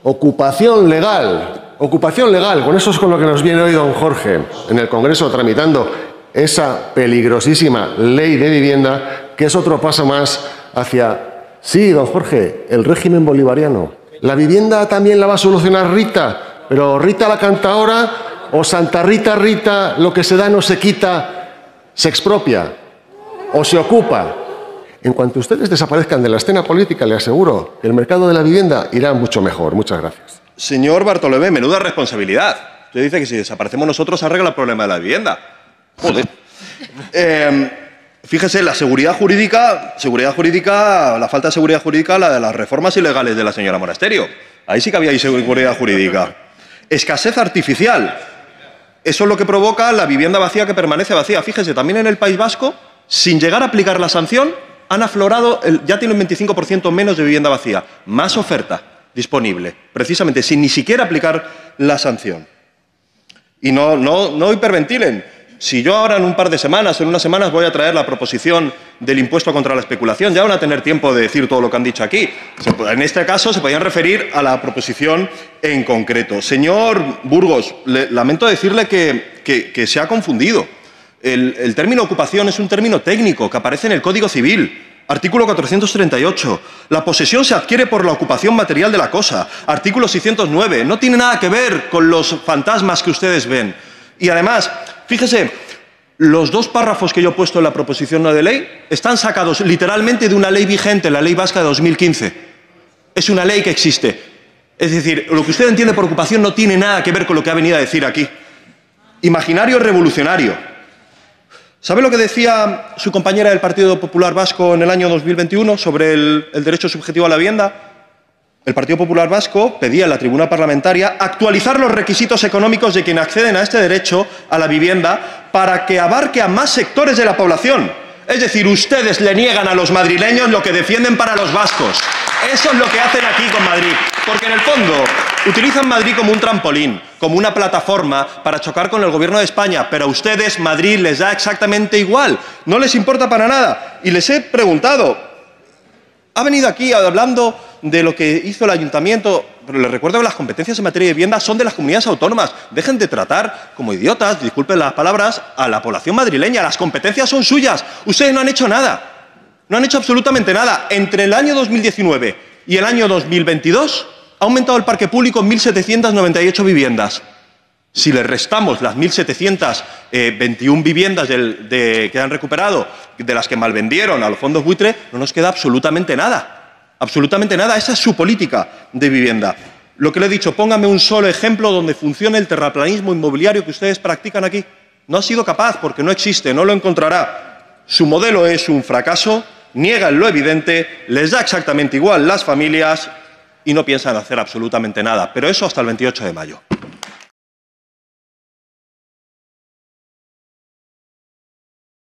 Ocupación legal. Ocupación legal. Con eso es con lo que nos viene hoy don Jorge en el Congreso tramitando esa peligrosísima ley de vivienda, que es otro paso más hacia, sí, don Jorge, el régimen bolivariano. La vivienda también la va a solucionar Rita, pero Rita la cantaora o Santa Rita Rita, lo que se da no se quita, se expropia o se ocupa. En cuanto ustedes desaparezcan de la escena política, le aseguro que el mercado de la vivienda irá mucho mejor. Muchas gracias. Señor Bartolomé, menuda responsabilidad. Usted dice que si desaparecemos nosotros arregla el problema de la vivienda. Joder. Fíjese, la seguridad jurídica, la falta de seguridad jurídica, la de las reformas ilegales de la señora Monasterio. Ahí sí que había inseguridad jurídica. Escasez artificial. Eso es lo que provoca la vivienda vacía que permanece vacía. Fíjese, también en el País Vasco, sin llegar a aplicar la sanción, han aflorado, ya tiene un 25% menos de vivienda vacía. Más oferta disponible, precisamente sin ni siquiera aplicar la sanción. Y no hiperventilen. Si yo ahora en unas semanas voy a traer la proposición del impuesto contra la especulación, ya van a tener tiempo de decir todo lo que han dicho aquí. En este caso se podían referir a la proposición en concreto. Señor Burgos, lamento decirle que se ha confundido. El término ocupación es un término técnico que aparece en el Código Civil. Artículo 438. La posesión se adquiere por la ocupación material de la cosa. Artículo 609. No tiene nada que ver con los fantasmas que ustedes ven. Y además, fíjese, los dos párrafos que yo he puesto en la proposición no de ley están sacados literalmente de una ley vigente, la Ley Vasca de 2015. Es una ley que existe. Es decir, lo que usted entiende por ocupación no tiene nada que ver con lo que ha venido a decir aquí. Imaginario revolucionario. ¿Sabe lo que decía su compañera del Partido Popular Vasco en el año 2021 sobre el derecho subjetivo a la vivienda? El Partido Popular Vasco pedía en la tribuna parlamentaria actualizar los requisitos económicos de quienes acceden a este derecho a la vivienda para que abarque a más sectores de la población. Es decir, ustedes le niegan a los madrileños lo que defienden para los vascos. Eso es lo que hacen aquí con Madrid. Porque en el fondo utilizan Madrid como un trampolín, como una plataforma para chocar con el Gobierno de España. Pero a ustedes Madrid les da exactamente igual. No les importa para nada. Y les he preguntado, ha venido aquí hablando de lo que hizo el ayuntamiento, pero les recuerdo que las competencias en materia de vivienda son de las comunidades autónomas. Dejen de tratar como idiotas, disculpen las palabras, a la población madrileña. Las competencias son suyas. Ustedes no han hecho nada. No han hecho absolutamente nada. Entre el año 2019 y el año 2022 ha aumentado el parque público en 1.798 viviendas. Si le restamos las 1.721 viviendas que han recuperado, de las que malvendieron a los fondos buitre, no nos queda absolutamente nada. Absolutamente nada. Esa es su política de vivienda. Lo que le he dicho, póngame un solo ejemplo donde funcione el terraplanismo inmobiliario que ustedes practican aquí. No ha sido capaz porque no existe, no lo encontrará. Su modelo es un fracaso, niegan lo evidente, les da exactamente igual las familias y no piensan hacer absolutamente nada. Pero eso hasta el 28 de mayo.